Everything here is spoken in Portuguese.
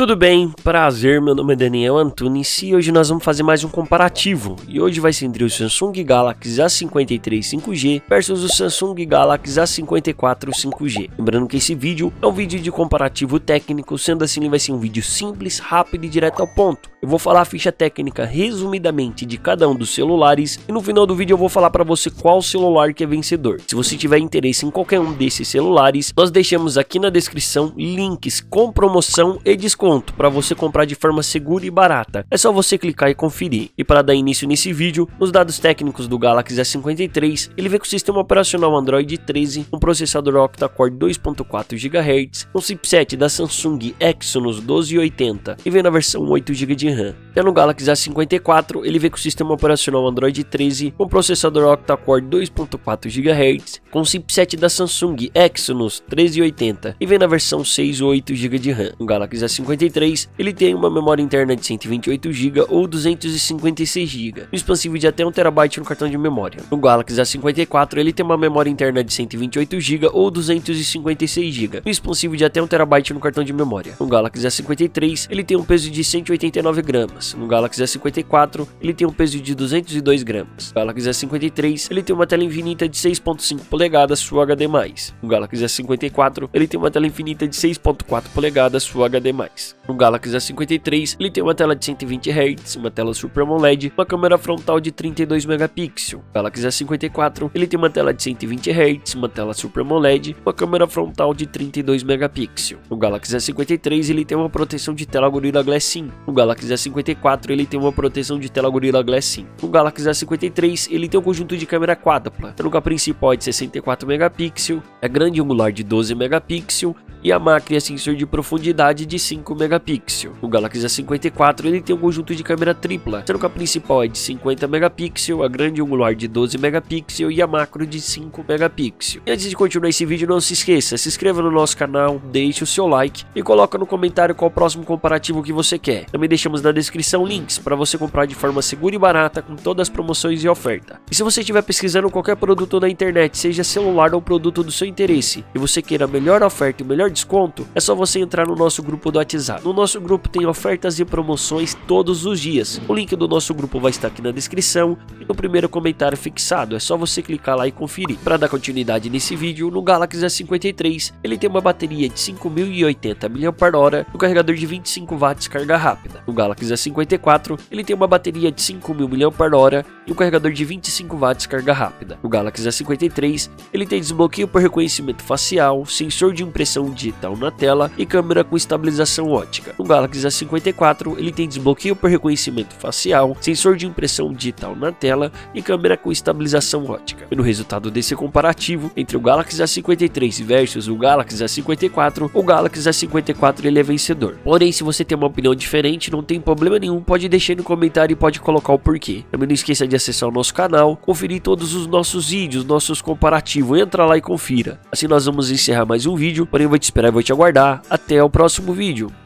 Tudo bem? Prazer, meu nome é Daniel Antunes e hoje nós vamos fazer mais um comparativo. E hoje vai ser entre o Samsung Galaxy A53 5G versus o Samsung Galaxy A54 5G. Lembrando que esse vídeo é um vídeo de comparativo técnico, sendo assim ele vai ser um vídeo simples, rápido e direto ao ponto. Eu vou falar a ficha técnica resumidamente de cada um dos celulares e no final do vídeo eu vou falar para você qual celular que é vencedor. Se você tiver interesse em qualquer um desses celulares, nós deixamos aqui na descrição links com promoção e desconto para você comprar de forma segura e barata. É só você clicar e conferir. E para dar início nesse vídeo, nos dados técnicos do Galaxy A53, ele vem com o sistema operacional Android 13, um processador octa-core 2.4 GHz, um chipset da Samsung Exynos 1280 e vem na versão 8 GB de RAM. Já no Galaxy A54, ele vem com o sistema operacional Android 13, um processador octa-core 2.4 GHz, com o chipset da Samsung Exynos 1380 e vem na versão 6 ou 8 GB de RAM. No Galaxy A53, ele tem uma memória interna de 128 GB ou 256 GB, um expansível de até 1 TB no cartão de memória. No Galaxy A54, ele tem uma memória interna de 128 GB ou 256 GB, um expansível de até 1 TB no cartão de memória. No Galaxy A53, ele tem um peso de 189 gramas. No Galaxy A54, ele tem um peso de 202 gramas. No Galaxy A53, ele tem uma tela infinita de 6.5 polegadas Full HD+. No Galaxy A54, ele tem uma tela infinita de 6.4 polegadas Full HD+. No Galaxy A53, ele tem uma tela de 120 Hz, uma tela Super AMOLED, uma câmera frontal de 32 megapixels. No Galaxy A54, ele tem uma tela de 120 Hz, uma tela Super AMOLED, uma câmera frontal de 32 megapixels. No Galaxy A53, ele tem uma proteção de tela Gorilla Glass 5. No Galaxy A54, ele tem uma proteção de tela Gorilla Glass 5. No Galaxy A53, ele tem um conjunto de câmera quádrupla, sendo que a principal é de 64 megapixels, a grande angular de 12 megapixels e a macro e a sensor de profundidade de 5 megapixels. No Galaxy A54 ele tem um conjunto de câmera tripla, sendo que a principal é de 50 megapixels, a grande angular de 12 megapixels e a macro de 5 megapixels. E antes de continuar esse vídeo, não se esqueça, se inscreva no nosso canal, deixe o seu like e coloca no comentário qual o próximo comparativo que você quer. Também deixamos na descrição links para você comprar de forma segura e barata com todas as promoções e oferta. E se você estiver pesquisando qualquer produto na internet, seja celular ou produto do seu interesse, e você queira a melhor oferta e o melhor desconto, é só você entrar no nosso grupo do WhatsApp. No nosso grupo tem ofertas e promoções todos os dias. O link do nosso grupo vai estar aqui na descrição e no primeiro comentário fixado. É só você clicar lá e conferir. Para dar continuidade nesse vídeo, no Galaxy A53 ele tem uma bateria de 5080 mAh e um carregador de 25 watts carga rápida. No Galaxy A54 ele tem uma bateria de 5000 mAh e um carregador de 25 watts carga rápida. No Galaxy A53 ele tem desbloqueio por reconhecimento facial, sensor de impressão digital na tela e câmera com estabilização ótica. No Galaxy A54 ele tem desbloqueio por reconhecimento facial, sensor de impressão digital na tela e câmera com estabilização ótica. E no resultado desse comparativo entre o Galaxy A53 versus o Galaxy A54, o Galaxy A54 ele é vencedor. Porém, se você tem uma opinião diferente, não tem problema nenhum, pode deixar aí no comentário e pode colocar o porquê. Também não esqueça de acessar o nosso canal, conferir todos os nossos vídeos, nossos comparativos, entra lá e confira. Assim nós vamos encerrar mais um vídeo, porém eu vou te esperar e vou te aguardar. Até o próximo vídeo.